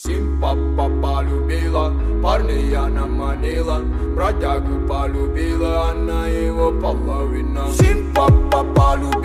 Симпапа полюбила, парня она манила, бродягу полюбила, она его половина. Симпапа полюбила.